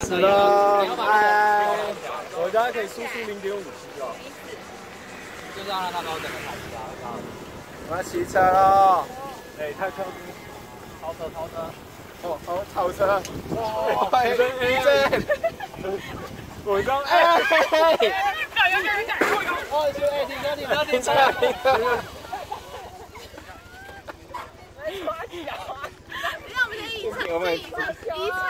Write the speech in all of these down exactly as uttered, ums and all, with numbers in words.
是了，哎，我家可以输出零点五七哦。 就是要让它高整的抬起来。 我要骑车喽！ 哎，太超超车超车！ 哦哦，超车！哇， 真 A 真！我刚哎嘿嘿！ 哦，就哎，停车停车停车！ 让我们先移车， 我们移车，移车。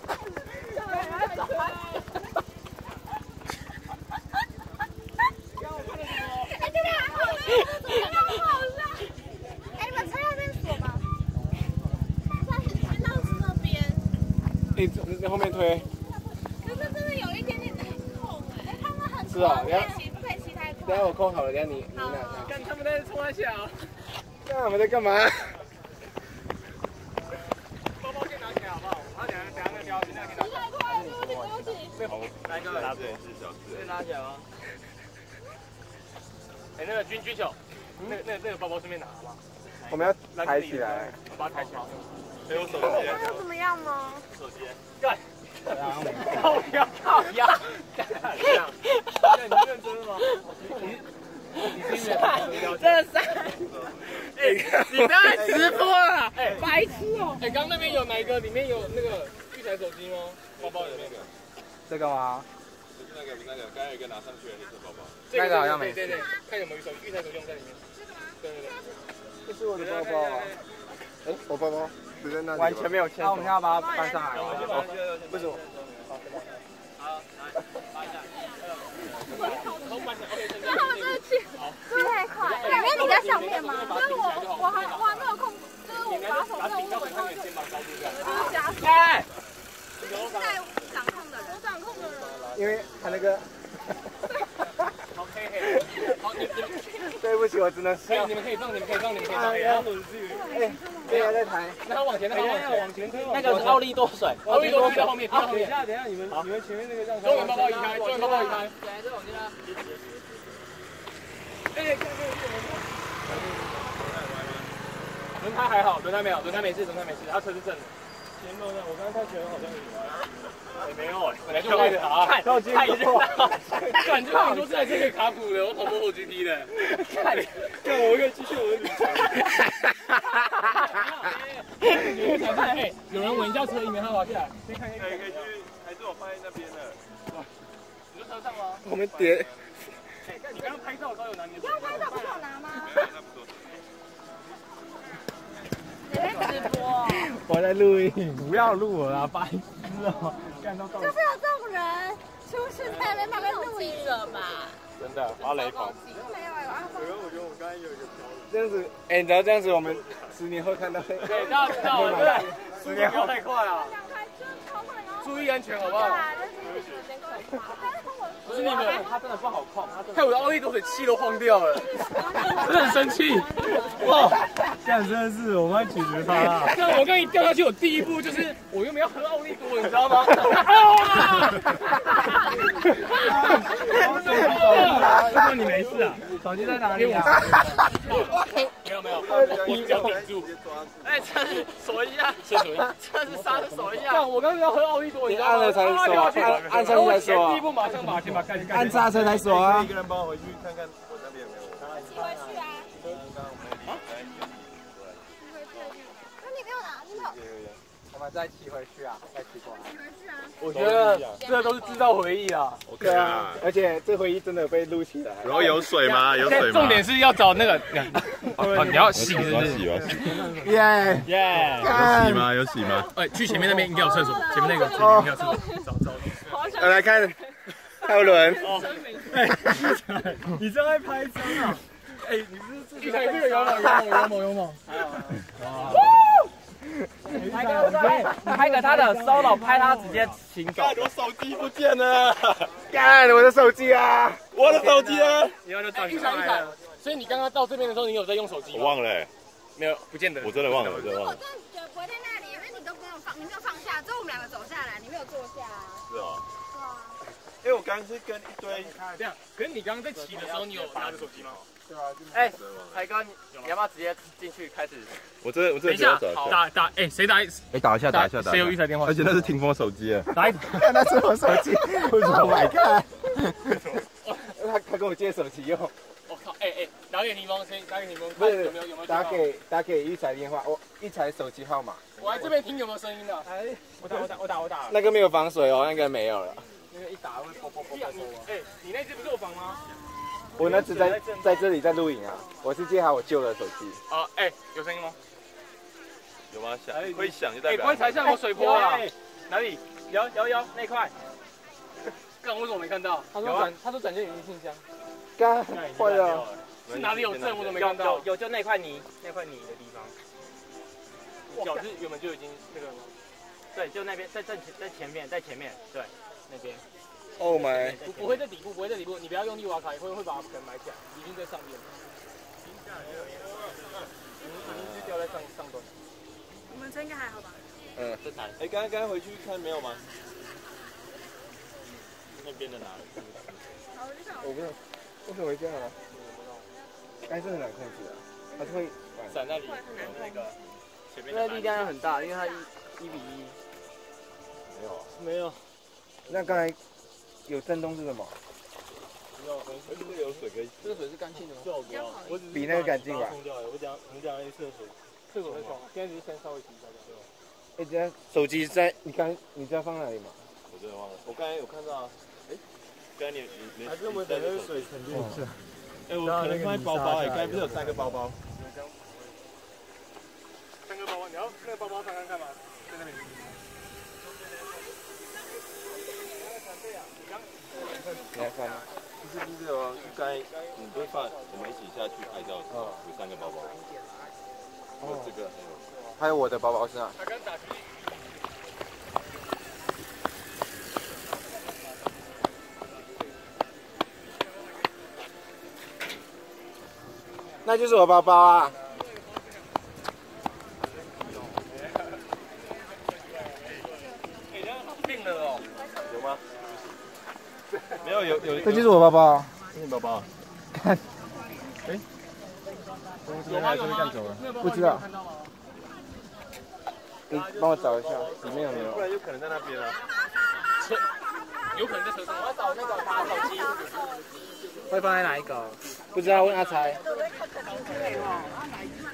哎，这边还好呢，这边好笑。哎，你们车要边锁吗？先到这边。 你你后面推。 可是真的有一点点太痛哎，他们很是啊， 不可以骑，不可以骑太快。 等下我扣好了，等下你你拿。 看他们在冲他小。 看他们在干嘛？ 包包先拿起来好不好？然后等下等下那条，现在给拿。 太快了，对不起，对不起。 好，来个拉对是小事。拉起来吗？哎，那个军军球，那个那个那个包包顺便拿好不好？ 我们要抬起来。 我把它抬起来。还有手机。 那又怎么样吗？ 手机。干。靠腰靠腰。干这样。你认真吗？你你是真的是。哎，你不要再直播了，哎，白痴哦！哎，刚刚那边有哪一个？里面有那个玉台手机吗？包包有那个。 这个吗？ 那个那个，刚才有一个拿上去的黑色包包。 那个好像没。 对对对，看有没有手玉台手机用在里面。这个吗？对对对。 这是我的包包啊。哎，我包包只在那里。完全没有牵手。那我们要把它搬上来吗？为什么？ 好，来搬一下。 那他们真的骑骑太快了，因为你在上面吗？就是我我还我还没有控，就是我把手这样握的时候就就是加速。 哎， 就是在掌控的人，我掌控的人。 因为他那个。 好黑黑。好，你你对不起，我只能可以，你们可以放，你们可以放，你们可以放。哎，轮子。 哎，对呀，在抬。 那他往前，那他往前，往前推。 那个是奥利多水， 奥利多在后面， 等一下，等一下，你们你们前面那个让中文包包移开，中文包包移开。 对，这往前拉。 哎，看看轮胎还好，轮胎没有，轮胎没事，轮胎没事，他车是正的。前轮的，我刚刚看前轮好像有。也没有哎，本来就会的啊，太太热了。感觉你说这台车可以卡股的，我跑摩托 G P 的。看，看我可以继续我的旅程。哎，有人闻一下车里面，他滑下来。先看一看，可以去，还是我放在那边的。你说车上吗？ 我们叠。 你刚刚拍照的时候有拿你的？ 刚拍照不是有拿吗？你在直播？ 我在录音，不要录我啦，白痴哦！干到到。 就是有这种人出现在那旁边录影者吧？ 真的，我要雷锋。 没有啊。 我觉得我觉得我刚才有一个飘。 这样子，哎，你知道这样子，我们十年后看到。 对，这样知道了，对。十年后太快了。注意安全，好不好？不是你们， 它真的不好控， 害我的奥利多水气都晃掉了，真的很生气。 哇，这样真的是我们要解决它了。 这样我刚一掉下去，我第一步就是我原本要喝奥利多，你知道吗？ 说你没事啊？手机在哪里啊？ 没有没有，我只要顶住。哎，车锁一下，车锁一下，车是刹车锁一下。我刚刚要喝奥利多， 你按了才锁，按按上去才锁。 第一步马上把先把盖子盖。 按刹车才锁啊！ 一个人帮我回去看看我那边有没有。 骑回去啊！那你没有拿，你没有。 我们再骑回去啊，再骑过来。 骑回去啊！ 我觉得这都是制造回忆啊。 对啊，而且这回忆真的被录起来。 然后有水吗？有水吗？ 重点是要找那个，哦，你要洗是不是？ 洗，我洗。 耶耶！ 有洗吗？有洗吗？ 哎，去前面那边应该有厕所，前面那个前面应该有厕所，找找。 来看，泰伦。 哎， 你真爱拍照啊！ 哎，你是一台这个有猛有猛有猛有猛！哇！ 拍个拍，拍个他的 solo， 拍他直接行走。 我手机不见了！ 干我的手机啊！ 我的手机呢？ 以后就找一台一台。所以你刚刚到这边的时候，你有在用手机吗？ 我忘了， 没有，不见得。 我真的忘了，我真的忘了。 我真的觉得不会在那里，因为你都不用放，你没有放下，之后我们两个走下来，你没有坐下啊。 是哦。 对啊。 因为我刚刚是跟一堆这样，可是你刚刚在骑的时候，你有拿着手机吗？ 对啊， 哎，才哥，你要不要直接进去开始？ 我真的我真的等一下找一下， 打打，哎，谁打？ 哎打一下打一下打， 谁有预材电话？ 而且那是霆锋手机， 打一看那是我手机，为什么我来看？他他给我借手机用。 我靠，哎哎，打给霆锋，先打给霆锋， 不是看有没有有没有打给打给育才电话，我育才手机号码。 我来这边听有没有声音的。哎，我打我打我打我打。 那个没有防水哦，那个没有了。 那个一打会啵啵啵啵啵。哎，你那只不是我防吗？ 我那只在在这里在录影啊，我是接好我旧的手机。 啊，哎，有声音吗？ 有吗？响会响就代哎， 表。 棺材像有水波啊？ 哪里？有有有那块。 刚为什么我没看到？ 他说转他说转进语音信箱。 刚坏了。 是哪里有证我都没看到。 有有就那块泥那块泥的地方。 脚是原本就已经那个了吗？ 对，就那边在正在前面在前面对那边。 Oh my！ 不不会在底部，不会在底部，你不要用力挖开，会会把它可能埋起来，一定在上面。一定是掉在上上端。 你们车应该还好吧？ 嗯， 这台。哎，刚刚刚刚回去看没有吗？那边的哪里？ 我不知道，为什么会这样啊？该是很难控制啊，它是会闪在里面那个前面。 因为力量很大，因为它一一比一。 没有， 没有。 那刚才有震动是什么？ 没有，这个有水可以。 这个水是干净的吗？最好不要，我只是比那个干净吧。 冲掉，我讲我讲一次水， 厕所在冲，现在只是先稍微提一下就好。 哎，等下手机在你刚你知道放哪里吗？ 我真的忘了，我刚才有看到啊。哎，刚才你你你。 还是我等那个水沉淀一下。 哎，我可能放在包包哎，刚才不是有三个包包？ 三个包包，你要那个包包翻看看吗？在那边。 你来翻。 不是不是哦，刚才你不是放我们一起下去拍照的时候有三个包包，有这个还有我的包包是哪？ 他刚打击。 那就是我包包啊。 病了哦。 有吗？没有有有。 这就是我包包。 这是包包。 看。哎。 有吗有吗？ 不知道。你帮我找一下，里面有没有？ 不然有可能在那边啊。 车，有可能在车上。我要找那个打手机。 会放在哪一个？ 不知道，问阿才。